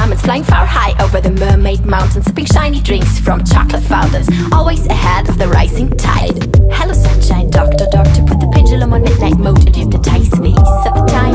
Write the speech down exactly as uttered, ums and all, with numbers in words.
diamonds flying far high over the mermaid mountains, sipping shiny drinks from chocolate fountains, always ahead of the rising tide. Hello sunshine, doctor, doctor, put the pendulum on midnight mode and hypnotize me. Set the time